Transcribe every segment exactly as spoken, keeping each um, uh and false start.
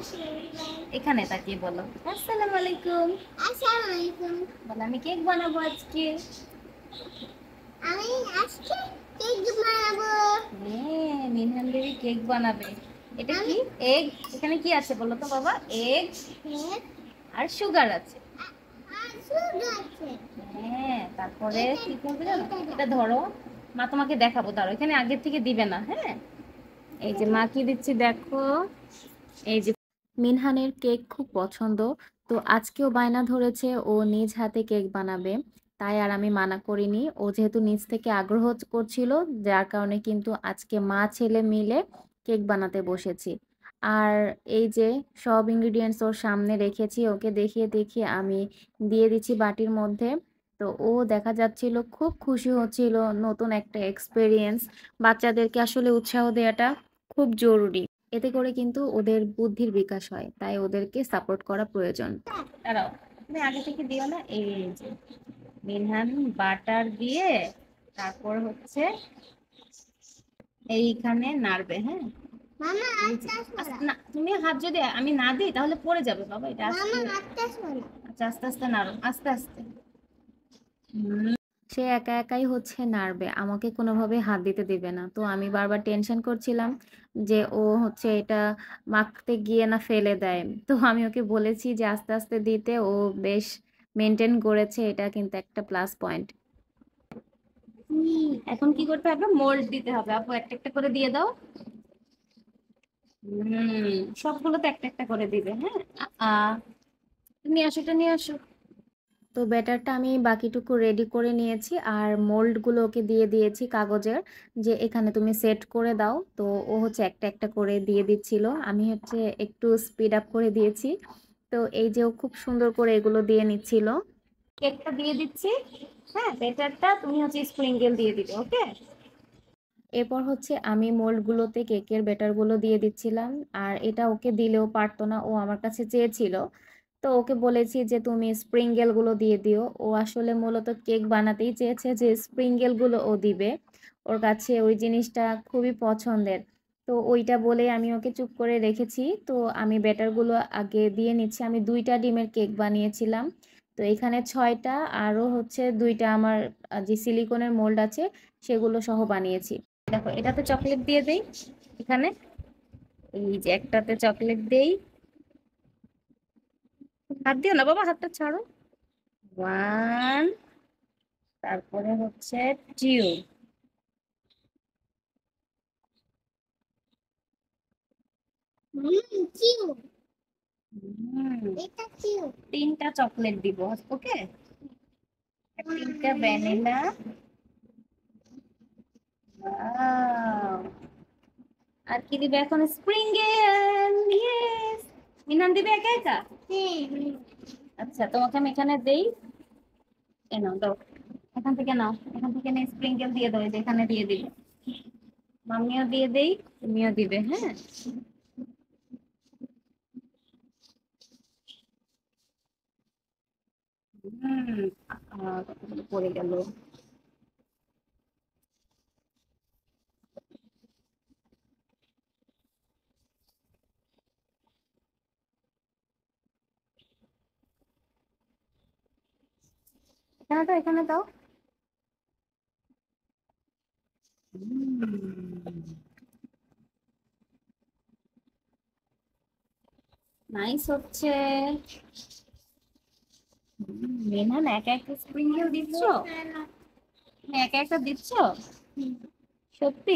এখানে তাকিয়ে বলো আসসালামু আলাইকুম। আসসালামু আলাইকুম। বলো আমি কেক বানাবো আজকে। আমি আজকে কেক বানাবো। হ্যাঁ, মিনহান বেবি কেক বানাবে। এটা কি আমি এগ? এখানে কি আছে বলো তো বাবা? এগ কেক আর সুগার আছে। আর সুগার আছে। হ্যাঁ, তারপরে এটা কি করবে জানো? এটা দাও। এটা ধরো, মা তোমাকে দেখাবো, ধরো এখানে আগের থেকে দিবে না। হ্যাঁ, এই যে মা কি দিচ্ছি দেখো। এই যে মিনহানের কেক খুব পছন্দ, তো আজকেও বায়না ধরেছে ও নিজ হাতে কেক বানাবে। তাই আর আমি মানা করিনি, ও যেহেতু নিজ থেকে আগ্রহ করছিল, যার কারণে কিন্তু আজকে মা ছেলে মিলে কেক বানাতে বসেছি। আর এই যে সব ইনগ্রিডিয়েন্টস ওর সামনে রেখেছি, ওকে দেখিয়ে দেখিয়ে আমি দিয়ে দিচ্ছি বাটির মধ্যে। তো ও দেখা যাচ্ছিল খুব খুশি হচ্ছিল, নতুন একটা এক্সপেরিয়েন্স। বাচ্চাদেরকে আসলে উৎসাহ দেওয়াটা খুব জরুরি, এতে করে কিন্তু ওদের বুদ্ধির বিকাশ হয়, তাই ওদেরকে সাপোর্ট করা প্রয়োজন। দাঁড়াও, তুমি আগে থেকে দিও না। এই যে মিনহান বাটার দিয়ে তারপর হচ্ছে এইখানে নাড়বে। হ্যাঁ, মামা এই যে আস্তে আস- সরা। না, তুমি হাত যদি আমি না দিই তাহলে পড়ে যাবে বাবা, এটা আস্তে। মামা আস্তে সরা। আচ্ছা, আস্তে আস্তে নাড়ো, আস্তে আস্তে। হুম, সে একা একাই হচ্ছে নাড়বে, আমাকে কোনোভাবে হাত দিতে দিবে না। তো আমি বারবার টেনশন করছিলাম যে ও হচ্ছে এটা মাখতে গিয়ে না ফেলে দেয়। তো আমি ওকে বলেছি যে আস্তে আস্তে দিতে, ও বেশ মেনটেন করেছে, এটা কিন্তু একটা প্লাস পয়েন্ট। এখন কি করতে হবে? মোল্ড দিতে হবে। আপু একটা একটা করে দিয়ে দাও। হুম, সবগুলো তো একটা একটা করে দিবে। হ্যাঁ, আ তুমি আসো, এটা নিয়ে আসো। তো ব্যাটারটা আমি বাকিটুকু রেডি করে নিয়েছি, আর মোল্ডগুলো ওকে দিয়ে দিয়েছি কাগজের, যে এখানে তুমি সেট করে দাও। তো ও হচ্ছে একটা একটা করে দিয়ে দিচ্ছিল, আমি হচ্ছে একটু স্পিড আপ করে দিয়েছি। তো এই যে ও খুব সুন্দর করে এগুলো দিয়ে নিচ্ছিল। কেকটা দিয়ে দিচ্ছি। হ্যাঁ, ব্যাটারটা তুমি হচ্ছে স্প্রিংগেল দিয়ে দিবে। ওকে, এরপর হচ্ছে আমি মোল্ডগুলোতে কেকের ব্যাটারগুলো দিয়ে দিচ্ছিলাম। আর এটা ওকে দিলেও পারতো না, ও আমার কাছে চেয়েছিল। তো ওকে বলেছি যে তুমি স্প্রিংগেল গুলো দিয়ে দিও। ও আসলে মূলত কেক বানাতেই চেয়েছে যে স্প্রিংগেল গুলো ও দিবে, ওর কাছে ওই জিনিসটা খুবই পছন্দের। তো ওইটা বলে আমি ওকে চুপ করে রেখেছি। তো আমি ব্যাটারগুলো আগে দিয়ে নিচ্ছি। আমি দুইটা ডিমের কেক বানিয়েছিলাম, তো এখানে ছয়টা, আরও হচ্ছে দুইটা আমার আহ, যে সিলিকনের মোল্ড আছে সেগুলো সহ বানিয়েছি। দেখো, এটাতে চকলেট দিয়ে দেই। এখানে এই যে একটাতে চকলেট দেই। হাত দিও না বাবা, হাতটা ছাড়ো। ওয়ান, তারপরে হচ্ছে টু। হুম চিউ। হুম, এটা চিউ। তিনটা চকলেট দিব। ওকে, তিনটা ভ্যানিলা। আর কি দিবে এখন? স্প্রিংগেল। ইয়েস, মিনান দিবে একা একা। হ্যাঁ। আচ্ছা, তোমাকে আমি এখানে দেই। এ নাও, দাও, এখান থেকে নাও, এখান থেকে নিয়ে স্প্রিংগেল দিয়ে দাও। এই যে এখানে দিয়ে দিবে। মাম্মিও দিয়ে দেই, তুমিও দিবে। হ্যাঁ, হুম, আহ, কতগুলো পড়ে গেল। এখানে দাও, এখানে দাও। নাইস হচ্ছে। মেনহান একা একটা স্প্রিংগেল দিচ্ছ? তুমি একা একটা দিচ্ছ? সত্যি?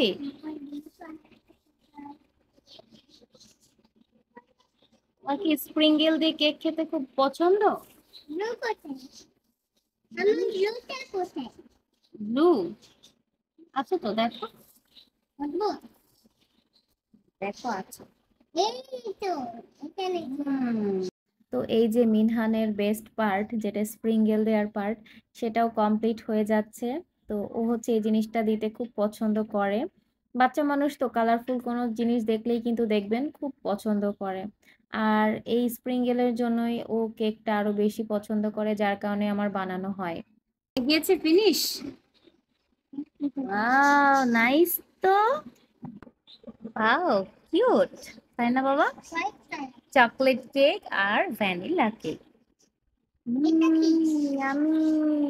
আর কি স্প্রিংগেল দিয়ে কেক খেতে খুব পছন্দ? ব্লু কোথায়? আমি ব্লুটা কোথায়? ব্লু আছে তো, দেখো। দেখবো? দেখো আছে। এই তো এখানে। হুম, তো এই যে মিনহানের বেস্ট পার্ট, যেটা স্প্রিংগেল দেওয়ার পার্ট, সেটাও কমপ্লিট হয়ে যাচ্ছে। তো ও হচ্ছে এই জিনিসটা দিতে খুব পছন্দ করে। বাচ্চা মানুষ তো কালারফুল কোনো জিনিস দেখলেই কিন্তু দেখবেন খুব পছন্দ করে। আর এই স্প্রিংগেলের জন্যই ও কেকটা আরো বেশি পছন্দ করে, যার কারণে আমার বানানো হয়। গিয়েছে ফিনিশ। ওয়াও, নাইস তো। ওয়াও, কিউট, তাই না বাবা? White colour. চকলেট কেক আর ভ্যানিলা কেক। এটা কি? ইয়াম্মি।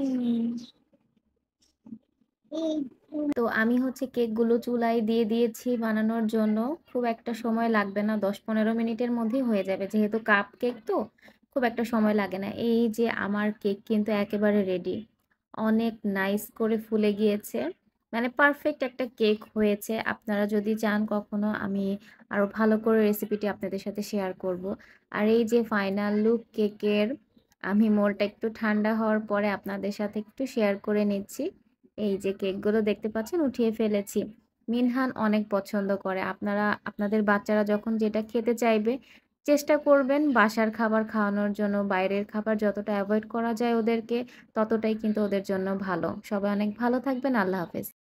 এই তো আমি হচ্ছে কেকগুলো চুলায় দিয়ে দিয়েছি বানানোর জন্য। খুব একটা সময় লাগবে না, দশ পনেরো মিনিটের মধ্যেই হয়ে যাবে। যেহেতু কাপ কেক তো খুব একটা সময় লাগে না। এই যে আমার কেক কিন্তু একেবারে রেডি। অনেক নাইস করে ফুলে গিয়েছে। মানে পারফেক্ট একটা কেক হয়েছে। আপনারা যদি চান কখনো আমি আরো ভালো করে রেসিপিটি আপনাদের সাথে শেয়ার করব। আর এই যে ফাইনাল লুক কেকের, আমি মোলটা একটু ঠান্ডা হওয়ার পরে আপনাদের সাথে একটু শেয়ার করে নিচ্ছি। এই যে কেকগুলো দেখতে পাচ্ছেন উঠিয়ে ফেলেছি। মিনহান অনেক পছন্দ করে। আপনারা আপনাদের বাচ্চারা যখন যেটা খেতে চাইবে চেষ্টা করবেন বাসার খাবার খাওয়ানোর জন্য। বাইরের খাবার যতটা অ্যাভয়েড করা যায় ওদেরকে ততটাই কিন্তু ওদের জন্য ভালো। সবাই অনেক ভালো থাকবেন। আল্লাহ হাফেজ।